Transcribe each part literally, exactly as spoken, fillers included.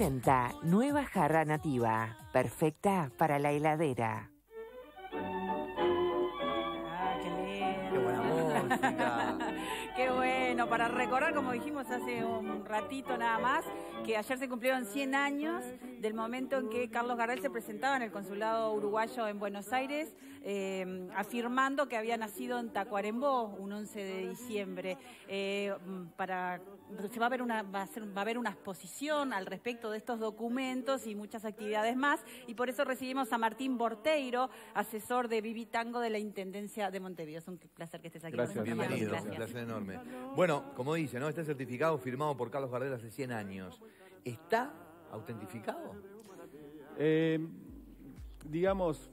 presenta nueva jarra nativa, perfecta para la heladera. Ah, qué lindo. Qué buena música. Qué bueno, para recordar, como dijimos hace un ratito nada más, que ayer se cumplieron cien años del momento en que Carlos Gardel se presentaba en el consulado uruguayo en Buenos Aires, eh, afirmando que había nacido en Tacuarembó un once de diciembre. Eh, para, se va a ver una, va a ser, va a haber una exposición al respecto de estos documentos y muchas actividades más, y por eso recibimos a Martín Borteiro, asesor de Vivi Tango de la Intendencia de Montevideo. Es un placer que estés aquí. Gracias, con nosotros. bienvenido, Gracias. un placer enorme. Bueno, como dice, ¿no? Este certificado firmado por Carlos Gardel hace cien años. ¿Está autentificado? Eh, digamos,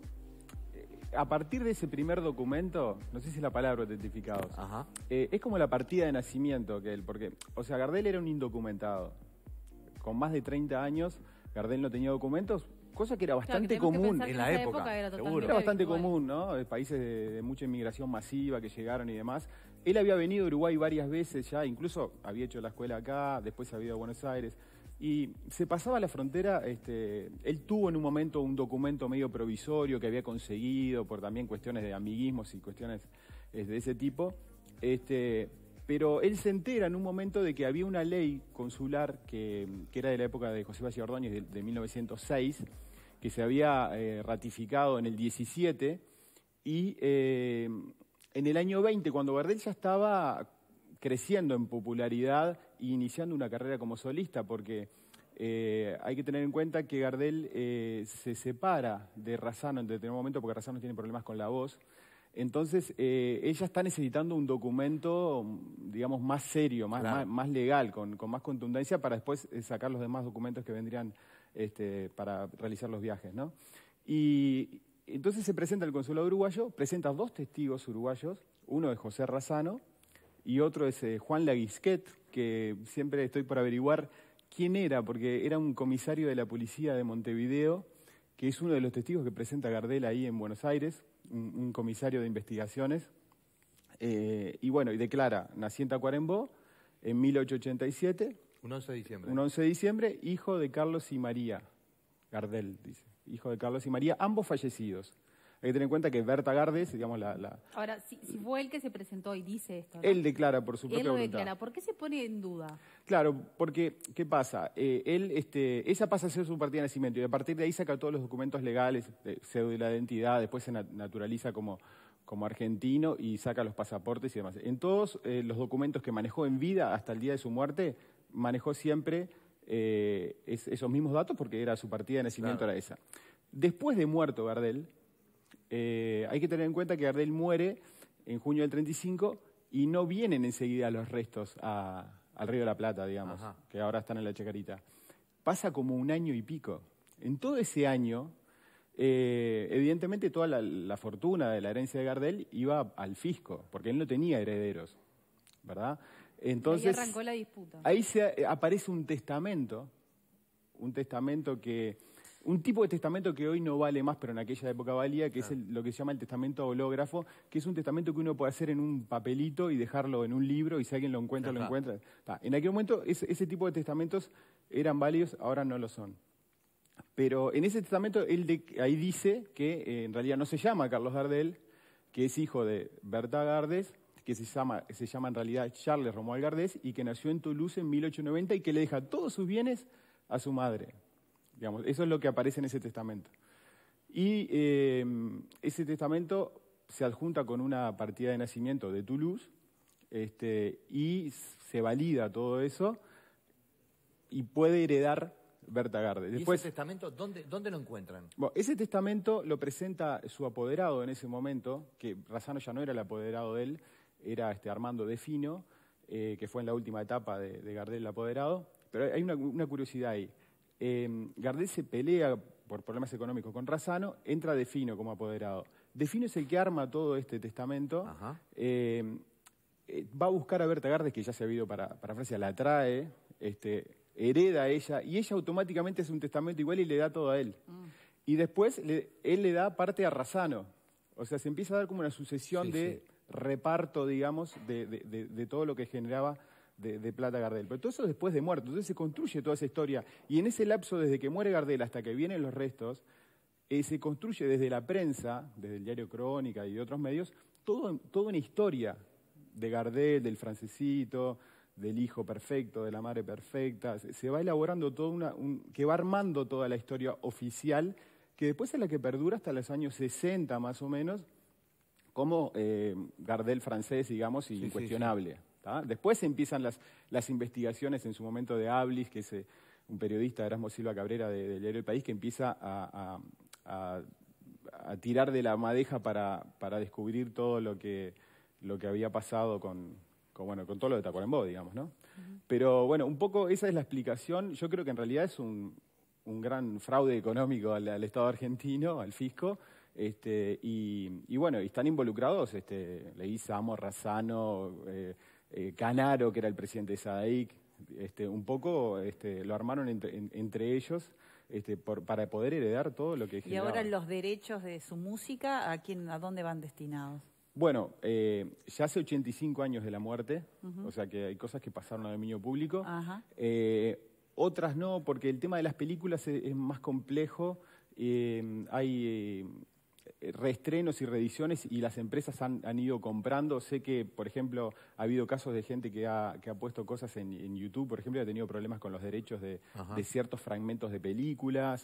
a partir de ese primer documento, no sé si es la palabra autentificados, Ajá. eh, es como la partida de nacimiento que él, porque, o sea, Gardel era un indocumentado. Con más de treinta años, Gardel no tenía documentos, cosa que era bastante claro, que común. que en la época, época era, seguro. Era bastante habitual. común, ¿no? De países de, de mucha inmigración masiva que llegaron y demás. Él había venido a Uruguay varias veces ya, incluso había hecho la escuela acá, después había ido a Buenos Aires. Y se pasaba la frontera, este, él tuvo en un momento un documento medio provisorio que había conseguido por también cuestiones de amiguismos y cuestiones eh, de ese tipo. Este, pero él se entera en un momento de que había una ley consular que, que era de la época de José Valle Ordóñez, de, de mil novecientos seis, que se había eh, ratificado en el diecisiete, y eh, en el año veinte, cuando Gardel ya estaba creciendo en popularidad e iniciando una carrera como solista, porque eh, hay que tener en cuenta que Gardel eh, se separa de Razzano en determinado momento, porque Razzano tiene problemas con la voz. Entonces, eh, ella está necesitando un documento, digamos, más serio, más, Claro. más, más legal, con, con más contundencia, para después eh, sacar los demás documentos que vendrían este, para realizar los viajes, ¿no? Y entonces se presenta el consulado uruguayo, presenta dos testigos uruguayos, uno es José Razzano y otro es eh, Juan Laguisquet, que siempre estoy por averiguar quién era, porque era un comisario de la policía de Montevideo, que es uno de los testigos que presenta Gardel ahí en Buenos Aires, un, un comisario de investigaciones. Eh, y bueno, y declara, nací en Tacuarembó en mil ochocientos ochenta y siete, Un once de diciembre. un once de diciembre, hijo de Carlos y María. Gardel, dice, hijo de Carlos y María, ambos fallecidos. Hay que tener en cuenta que Berta Gardes, digamos, la, la, Ahora, si, si fue él que se presentó y dice esto, ¿no? él declara por su Él propia lo voluntad. declara. ¿Por qué se pone en duda? Claro, porque, ¿qué pasa? Eh, él, este, esa pasa a ser su partida de nacimiento y a partir de ahí saca todos los documentos legales, eh, cédula de identidad, después se nat- naturaliza como, como argentino y saca los pasaportes y demás. En todos eh, los documentos que manejó en vida hasta el día de su muerte, manejó siempre eh, es- esos mismos datos porque era su partida de nacimiento, Claro. era esa. Después de muerto Gardel, eh, hay que tener en cuenta que Gardel muere en junio del treinta y cinco y no vienen enseguida los restos a, al Río de la Plata, digamos, Ajá. que ahora están en la Chacarita. Pasa como un año y pico. En todo ese año, eh, evidentemente toda la, la fortuna de la herencia de Gardel iba al fisco, porque él no tenía herederos, ¿verdad? Entonces, Ahí arrancó la disputa. ahí se, aparece un testamento, un testamento que, un tipo de testamento que hoy no vale más, pero en aquella época valía, que es el- lo que se llama el testamento hológrafo, que es un testamento que uno puede hacer en un papelito y dejarlo en un libro y si alguien lo encuentra, Ya lo está. encuentra. Ta, en aquel momento ese, ese tipo de testamentos eran válidos, ahora no lo son. Pero en ese testamento él de- ahí dice que eh, en realidad no se llama Carlos Gardel, que es hijo de Berta Gardes, que se llama, se llama en realidad Charles Romuald Gardés y que nació en Toulouse en mil ochocientos noventa y que le deja todos sus bienes a su madre. Digamos, eso es lo que aparece en ese testamento. Y eh, ese testamento se adjunta con una partida de nacimiento de Toulouse este, y se valida todo eso y puede heredar Berta Gardes. ¿Y Después, ese testamento dónde, dónde lo encuentran? bueno, ese testamento lo presenta su apoderado en ese momento, que Razzano ya no era el apoderado de él, era este Armando Defino, eh, que fue en la última etapa de, de Gardel el apoderado. Pero hay una, una curiosidad ahí. Eh, Gardel se pelea por problemas económicos con Razzano, entra Defino como apoderado. Defino es el que arma todo este testamento. Ajá. Eh, eh, va a buscar a Berta Gardes, que ya se ha ido para, para Francia, la trae, este, hereda a ella, y ella automáticamente hace un testamento igual y le da todo a él. Mm. Y después le- él le da parte a Razzano. O sea, se empieza a dar como una sucesión Sí, de sí. reparto, digamos, de, de- de- de todo lo que generaba de, de plata Gardel. Pero todo eso después de muerto. Entonces se construye toda esa historia. Y en ese lapso, desde que muere Gardel hasta que vienen los restos, eh, se construye desde la prensa, desde el diario Crónica y de otros medios, todo, toda una historia de Gardel, del francesito, del hijo perfecto, de la madre perfecta. Se, se va elaborando toda una... Un, que va armando toda la historia oficial, que después es la que perdura hasta los años sesenta más o menos, como eh, Gardel francés, digamos, y sí, incuestionable. Sí, sí. ¿tá? Después empiezan las, las investigaciones en su momento de Ablis, que es eh, un periodista, Erasmo Silva Cabrera, de, del diario El País, que empieza a, a, a, a tirar de la madeja para, para descubrir todo lo que, lo que había pasado con, con, bueno, con todo lo de Tacuarembó, digamos, ¿no? Uh-huh. Pero bueno, un poco esa es la explicación. Yo creo que en realidad es un, un gran fraude económico al, al Estado argentino, al fisco. Este, y, y bueno, y están involucrados este, Leguizamo, Razzano, eh, eh, Canaro, que era el presidente de SADAIC, este, un poco este, lo armaron entre, en, entre ellos este, por, para poder heredar todo lo que Y generaban. ahora los derechos de su música, ¿a quién, a dónde van destinados? Bueno, eh, ya hace ochenta y cinco años de la muerte, uh-huh. o sea que hay cosas que pasaron al dominio público, uh-huh. eh, otras no, porque el tema de las películas es, es más complejo, eh, hay... Eh, reestrenos y reediciones y las empresas han, han ido comprando. Sé que, por ejemplo, ha habido casos de gente que ha, que ha puesto cosas en, en YouTube, por ejemplo, ha tenido problemas con los derechos de, de ciertos fragmentos de películas.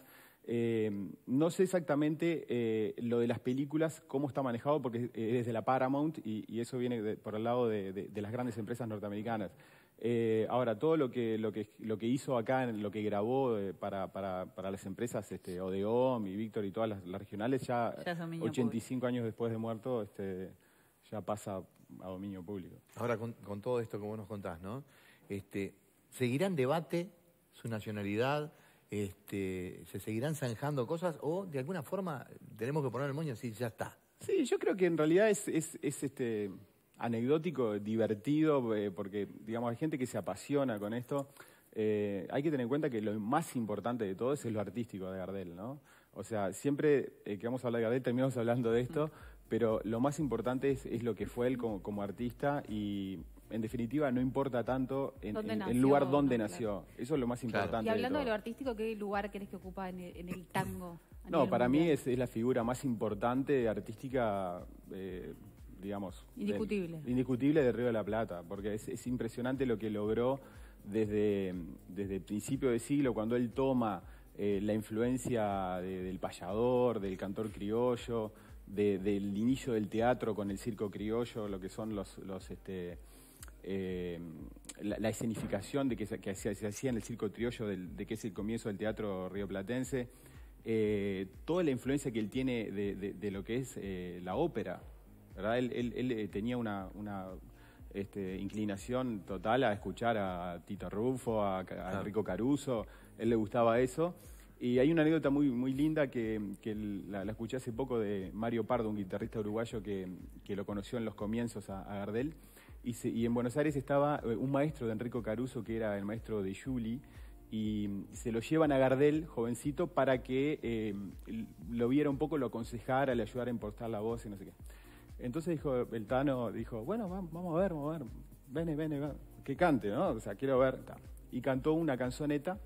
Eh, no sé exactamente eh, lo de las películas, cómo está manejado, porque es desde la Paramount y, y eso viene de, por el lado de, de, de las grandes empresas norteamericanas. Eh, ahora, todo lo que, lo que, lo que hizo acá, lo que grabó eh, para, para, para las empresas este, Odeón y Víctor y todas las, las regionales, ya, ya ochenta y cinco público. Años después de muerto, este, ya pasa a dominio público. Ahora, con, con todo esto que vos nos contás, ¿no? Este, ¿seguirá en debate su nacionalidad? Este, ¿Se seguirán zanjando cosas? ¿O de alguna forma tenemos que poner el moño y decir, ya está? Sí, yo creo que en realidad es... es, es este, anecdótico, divertido, eh, porque digamos hay gente que se apasiona con esto. Eh, hay que tener en cuenta que lo más importante de todo es lo artístico de Gardel, ¿no? O sea, siempre eh, que vamos a hablar de Gardel terminamos hablando de esto, pero lo más importante es, es lo que fue él como, como artista y en definitiva no importa tanto en el lugar donde no, nació. Claro. Eso es lo más importante. Claro. Y hablando de, de lo artístico, ¿qué lugar crees que ocupa en el, en el tango? No, para mundial? mí es, es la figura más importante, artística, eh, digamos... Indiscutible. De, indiscutible de Río de la Plata, porque es, es impresionante lo que logró desde, desde el principio del siglo, cuando él toma eh, la influencia de, del payador, del cantor criollo, de, del inicio del teatro con el circo criollo, lo que son los... los este, eh, la, la escenificación de que, se, que se, se hacía en el circo criollo, del, de que es el comienzo del teatro rioplatense, eh, toda la influencia que él tiene de, de, de lo que es eh, la ópera. ¿Verdad? Él, él, él tenía una, una este, inclinación total a escuchar a Tito Rufo, a, a claro. Enrico Caruso, él le gustaba eso. Y hay una anécdota muy, muy linda que, que la, la escuché hace poco de Mario Pardo, un guitarrista uruguayo que, que lo conoció en los comienzos a, a Gardel. Y, se, y en Buenos Aires estaba un maestro de Enrico Caruso, que era el maestro de Juli, y se lo llevan a Gardel, jovencito, para que eh, lo viera un poco, lo aconsejara, le ayudara a impostar la voz y no sé qué. Entonces dijo, el Tano dijo, bueno, vamos, vamos a ver, vamos a ver, vene, vene, vene, que cante, ¿no? O sea, quiero ver. Y cantó una canzoneta,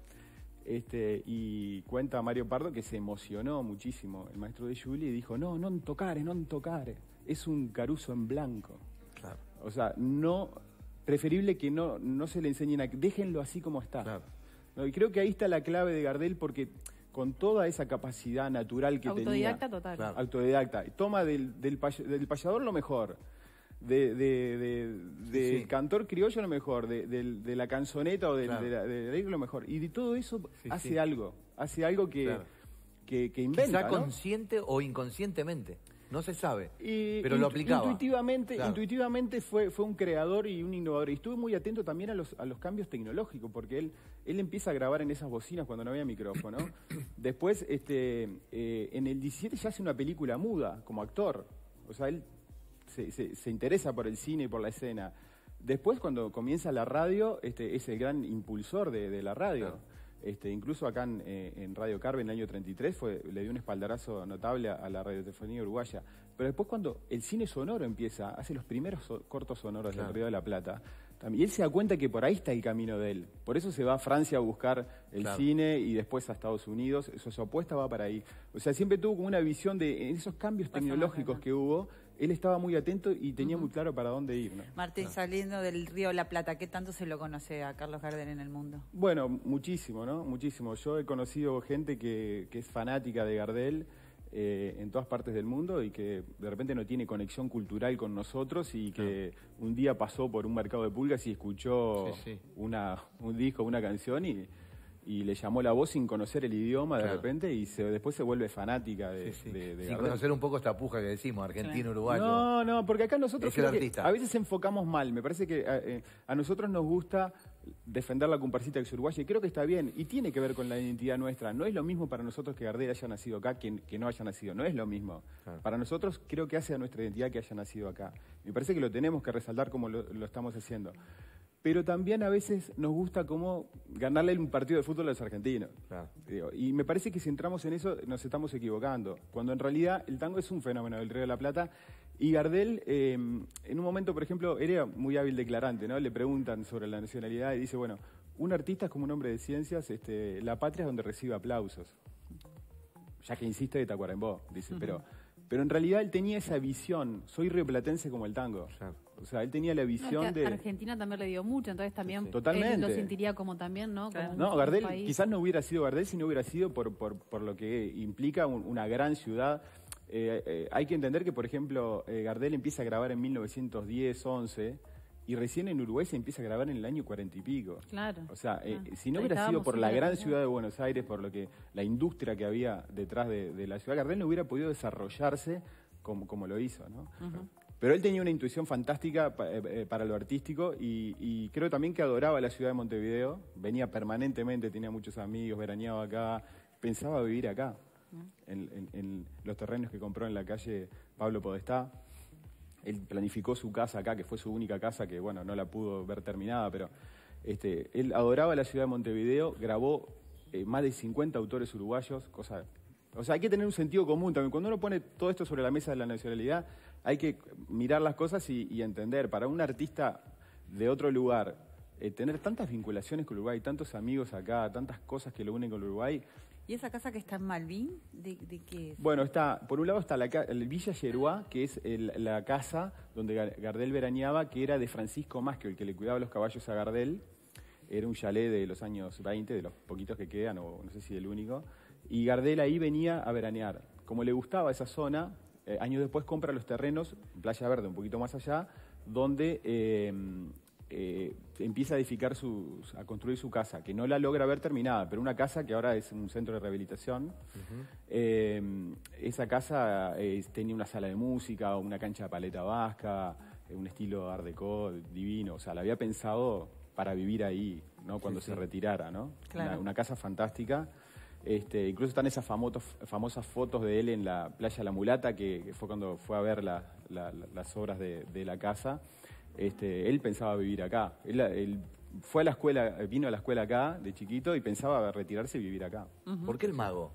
este, y cuenta Mario Pardo que se emocionó muchísimo el maestro de Juli y dijo, no, no tocare, no tocare, es un Caruso en blanco. Claro. O sea, no, preferible que no, no se le enseñen a, déjenlo así como está. Claro. ¿No? Y creo que ahí está la clave de Gardel, porque con toda esa capacidad natural que autodidacta tenía. Total. Claro. Autodidacta. Toma del, del, pay, del payador lo mejor, de, de, de, de sí, sí. cantor criollo lo mejor, de, de, de la canzoneta o de, claro. de, la, de, de lo mejor. Y de todo eso sí, hace sí. algo, hace algo que, claro. que, que inventa. Quizá ¿no? consciente o inconscientemente. No se sabe, y, pero lo aplicaba. Intuitivamente, claro. intuitivamente fue, fue un creador y un innovador. Y estuve muy atento también a los, a los cambios tecnológicos, porque él, él empieza a grabar en esas bocinas cuando no había micrófono. Después, este, eh, en el diecisiete ya hace una película muda como actor. O sea, él se, se, se interesa por el cine y por la escena. Después, cuando comienza la radio, este, es el gran impulsor de, de la radio. Claro. Este, incluso acá en, eh, en Radio Carve en el año treinta y tres fue, le dio un espaldarazo notable a, a la radiotelefonía uruguaya. Pero después cuando el cine sonoro empieza, hace los primeros so, cortos sonoros claro. del Río de la Plata, Y él se da cuenta que por ahí está el camino de él. Por eso se va a Francia a buscar el Claro. cine y después a Estados Unidos. Eso, su apuesta va para ahí. O sea, siempre tuvo como una visión de en esos cambios Pasa tecnológicos más, que hubo. Él estaba muy atento y tenía muy claro para dónde ir, ¿no? Martín, saliendo del Río de la Plata, ¿qué tanto se lo conoce a Carlos Gardel en el mundo? Bueno, muchísimo, ¿no? Muchísimo. Yo he conocido gente que, que es fanática de Gardel eh, en todas partes del mundo y que de repente no tiene conexión cultural con nosotros y que un día pasó por un mercado de pulgas y escuchó Sí, sí. Una, un disco, una canción y, y le llamó la voz sin conocer el idioma de Claro. repente y se, después se vuelve fanática de, Sí, sí. de, de Sin Gardel. conocer un poco esta puja que decimos, argentino-uruguayo. No, no, porque acá nosotros Es el creo que artista. a veces enfocamos mal. Me parece que a, eh, a nosotros nos gusta defender la comparsita que es uruguaya y creo que está bien y tiene que ver con la identidad nuestra. No es lo mismo para nosotros que Gardel haya nacido acá que, que no haya nacido. No es lo mismo. Claro. Para nosotros creo que hace a nuestra identidad que haya nacido acá. Me parece que lo tenemos que resaltar como lo, lo estamos haciendo. Pero también a veces nos gusta como ganarle un partido de fútbol a los argentinos. Claro. Digo, y me parece que si entramos en eso nos estamos equivocando, cuando en realidad el tango es un fenómeno del Río de la Plata y Gardel eh, en un momento, por ejemplo, era muy hábil declarante, ¿no? Le preguntan sobre la nacionalidad y dice, bueno, un artista es como un hombre de ciencias, este, la patria es donde recibe aplausos. Ya que insiste de Tacuarembó, dice, pero, pero en realidad él tenía esa visión, soy rioplatense como el tango. Claro. O sea, él tenía la No, visión es que de... Argentina también le dio mucho, entonces también sí. Totalmente. él lo sentiría como también, ¿no? Claro. Como un- No, un Gardel país. quizás no hubiera sido Gardel si no hubiera sido por, por, por lo que implica un- una gran ciudad. Eh, eh, hay que entender que, por ejemplo, eh, Gardel empieza a grabar en mil novecientos diez, once, y recién en Uruguay se empieza a grabar en el año cuarenta y pico. Claro. O sea, eh, Ah, si no ahí hubiera sido estábamos por la súper gran atrasados. ciudad de Buenos Aires, por lo que la industria que había detrás de, de la ciudad, Gardel no hubiera podido desarrollarse como, como lo hizo, ¿no? Pero él tenía una intuición fantástica pa- eh, eh, para lo artístico y, y creo también que adoraba la ciudad de Montevideo. Venía permanentemente, tenía muchos amigos, veraneaba acá, pensaba vivir acá, en, en- en los terrenos que compró en la calle Pablo Podestá. Él planificó su casa acá, que fue su única casa, que bueno, no la pudo ver terminada, pero este, él adoraba la ciudad de Montevideo, grabó eh, más de cincuenta autores uruguayos, cosa... O sea, hay que tener un sentido común también. Cuando uno pone todo esto sobre la mesa de la nacionalidad, hay que mirar las cosas y, y entender. Para un artista de otro lugar, eh, tener tantas vinculaciones con Uruguay, tantos amigos acá, tantas cosas que lo unen con Uruguay. ¿Y esa casa que está en Malvin? ¿De, de qué es? Bueno, está, por un lado está la ca- el Villa Yeruá, que es el- la casa donde Gar- Gardel veraneaba, que era de Francisco Masquio, el que le cuidaba los caballos a Gardel. Era un chalet de los años veinte, de los poquitos que quedan, o no sé si el único. Y Gardel ahí venía a veranear. Como le gustaba esa zona, eh, años después compra los terrenos, en Playa Verde, un poquito más allá, donde eh, eh, empieza a edificar su, a construir su casa, que no la logra ver terminada, pero una casa que ahora es un centro de rehabilitación. Eh, esa casa eh, tenía una sala de música, una cancha de paleta vasca, eh, un estilo art déco divino. O sea, la había pensado para vivir ahí, ¿no? Cuando Sí, se sí. retirara, ¿no? Claro. Una, una casa fantástica. Este, incluso están esas famotos- famosas fotos de él en la playa La Mulata, que, que fue cuando fue a ver la- la- la- las obras de, de la casa. Este, él pensaba vivir acá. Él, él fue a la escuela, vino a la escuela acá de chiquito y pensaba retirarse y vivir acá. ¿Por qué el mago?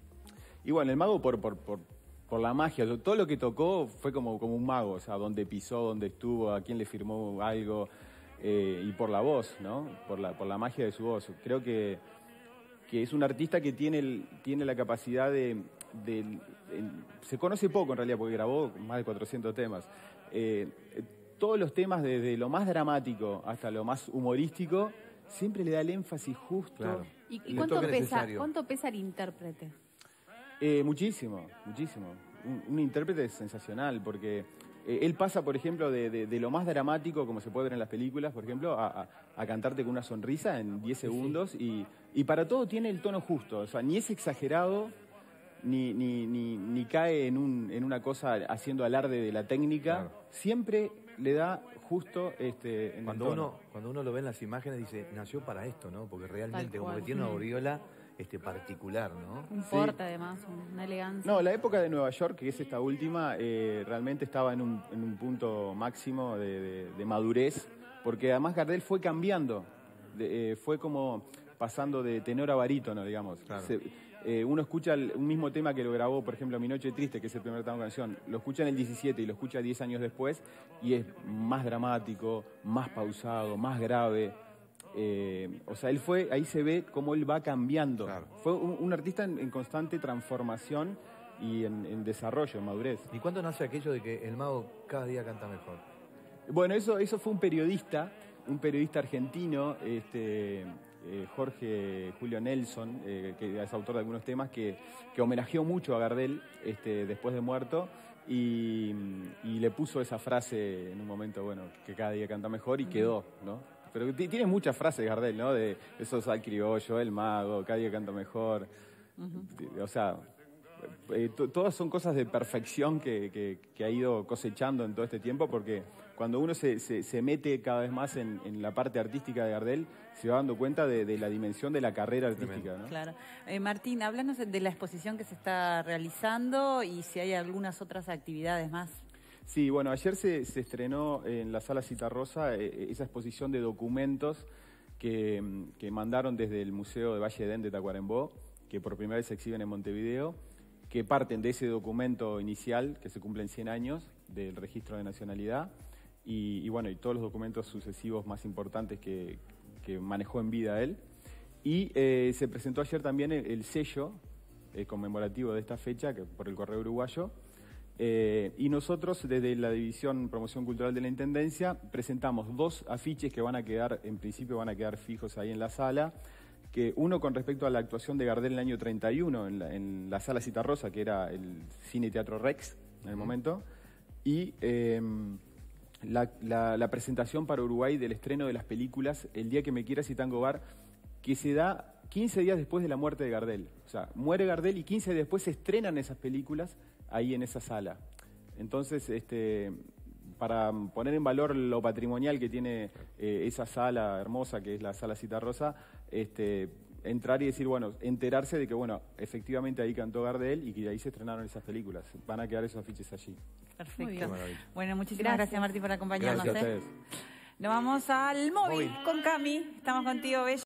Y bueno, el mago por, por, por, por la magia. Todo lo que tocó fue como, como un mago. O sea, dónde pisó, dónde estuvo, a quién le firmó algo. Eh, y por la voz, ¿no? Por la, por la magia de su voz. Creo que, que es un artista que tiene, el- tiene la capacidad de... de- en- se conoce poco en realidad, porque grabó más de cuatrocientos temas. Eh, eh, todos los temas, desde lo más dramático hasta lo más humorístico, siempre le da el énfasis justo. Claro. ¿Y, y El cuánto toque pesa, necesario. cuánto pesa el intérprete? Eh, muchísimo, muchísimo. Un, un intérprete sensacional, porque eh, él pasa, por ejemplo, de, de- de lo más dramático, como se puede ver en las películas, por ejemplo, a, a- a cantarte con una sonrisa en diez segundos, y, y para todo tiene el tono justo. O sea, ni es exagerado, ni, ni, ni, ni cae en, un, en una cosa haciendo alarde de la técnica. Claro. Siempre le da justo este, en Cuando el tono. uno, cuando uno lo ve en las imágenes dice, nació para esto, ¿no? Porque realmente Tal como que cual. tiene una Mm. aureola este, particular, ¿no? Un Sí. porte además, una elegancia. No, la época de Nueva York, que es esta última, eh, realmente estaba en un, en un punto máximo de, de- de madurez, porque además Gardel fue cambiando, de- eh, fue como pasando de tenor a barítono, digamos. Claro. Se- eh, uno escucha el, un mismo tema que lo grabó, por ejemplo, Mi Noche Triste, que es el primer tema de canción, lo escucha en el diecisiete y lo escucha diez años después, y es más dramático, más pausado, más grave. Eh, o sea, él fue, ahí se ve cómo él va cambiando. Claro. Fue un, un artista en, en constante transformación y en, en desarrollo, en madurez. ¿Y cuándo nace aquello de que el mago cada día canta mejor? Bueno, eso, eso fue un periodista, un periodista argentino, este, eh, Jorge Julio Nelson, eh, que es autor de algunos temas, que, que homenajeó mucho a Gardel este, después de muerto y, y le puso esa frase en un momento, bueno, que cada día canta mejor y quedó, ¿no? Pero tiene muchas frases Gardel, ¿no? De esos al criollo, el mago, cada día canta mejor. Uh-huh. O sea, eh, todas son cosas de perfección que, que, que ha ido cosechando en todo este tiempo, porque cuando uno se, se, se mete cada vez más en, en la parte artística de Gardel, se va dando cuenta de, de la dimensión de la carrera artística, ¿no? Claro. Eh, Martín, háblanos de la exposición que se está realizando y si hay algunas otras actividades más. Sí, bueno, ayer se, se estrenó en la Sala Citarrosa eh, esa exposición de documentos que, que mandaron desde el Museo de Valle Edén de Tacuarembó, que por primera vez se exhiben en Montevideo, que parten de ese documento inicial, que se cumplen cien años, del registro de nacionalidad, y, y bueno, y todos los documentos sucesivos más importantes que, que manejó en vida él. Y eh, se presentó ayer también el, el sello eh, conmemorativo de esta fecha, que por el Correo Uruguayo. Eh, y nosotros, desde la División Promoción Cultural de la Intendencia, presentamos dos afiches que van a quedar, en principio van a quedar fijos ahí en la sala, que uno con respecto a la actuación de Gardel en el año treinta y uno en la, en la Sala Citarrosa, que era el Cine Teatro Rex en el momento, y eh, la, la, la presentación para Uruguay del estreno de las películas El Día que me quieras y Tango Bar, que se da quince días después de la muerte de Gardel. O sea, muere Gardel y quince días después se estrenan esas películas ahí en esa sala. Entonces, este, para poner en valor lo patrimonial que tiene eh, esa sala hermosa que es la Sala Citarrosa, este, entrar y decir, bueno, enterarse de que, bueno, efectivamente ahí cantó Gardel y que ahí se estrenaron esas películas. Van a quedar esos afiches allí. Perfecto. Bueno, muchísimas gracias, gracias Martín, por acompañarnos. Gracias a ¿eh? ustedes. Nos vamos al móvil, móvil con Cami. Estamos contigo, Bella.